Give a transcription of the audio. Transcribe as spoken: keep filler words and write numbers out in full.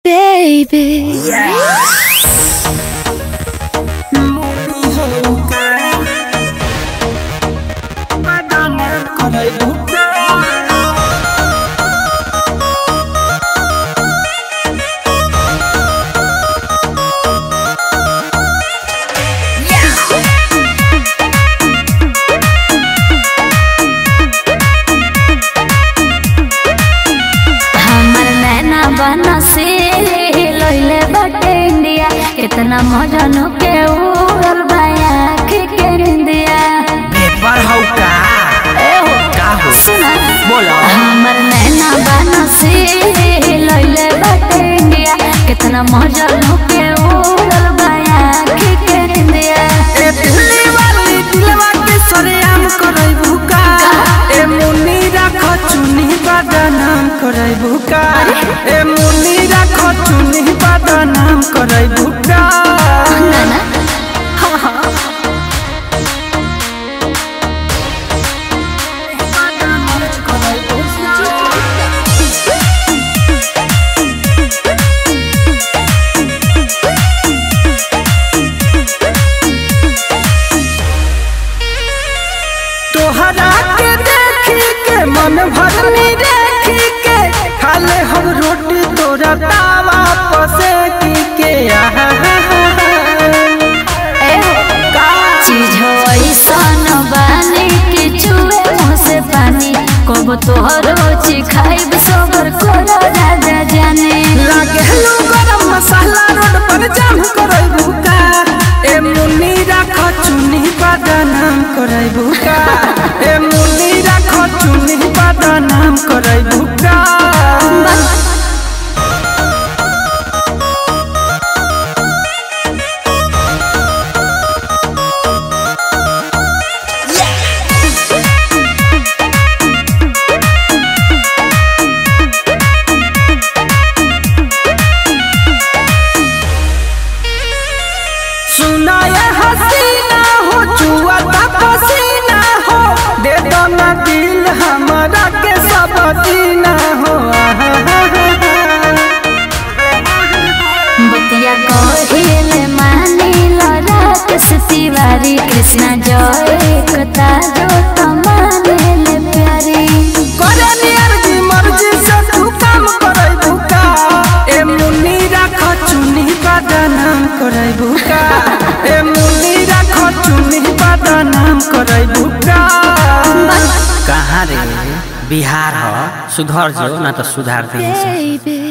Baby, कितना मजन के उड़ल बाया के इंडिया पेपर हो का ए हो का हो सुना बोलो हमर नैना बाना से लइले बाटे इंडिया कितना मजन के उड़ल बाया के इंडिया ए दिल्ली वाली दिलवा के सरेआम करई भूका ए मुन्नी राख चुनी बदनाम करई भूका ए मुन्नी राख चुनी बदनाम करई भूका ना हां हां तोहरा के देखी के मन भरनी देखी के खाले हम रोटी तोरा तावा पसे की के आहा ए हो का चीज हो ऐसन बानी कि चुए मुँह से पानी कब तोहर होची खाइब सोबर कोनो राजा जाने लागे लो गरम मसाला रोड पर जाम करई भूका ए मुन्नी राख चुनी बदनाम करई भूका ए मुन्नी राख चुनी बदनाम करई भूका सुना ये हसीना हो जुआ पसीना हो दे दो ना दिल हमारा के सब दीना हो बतिया कहिले मानिल राकेश तिवारी कृष्णा जय कता जो तमानेल प्यारी करे नियर की मर्जी से तू काम करई भूका ए मुन्नी राख चुनी बदनाम करई भूका ए मुन्नी राख चुनी बदनाम करई भूका कहाँ रे बिहार हो सुधर जो ना तो सुधार दे।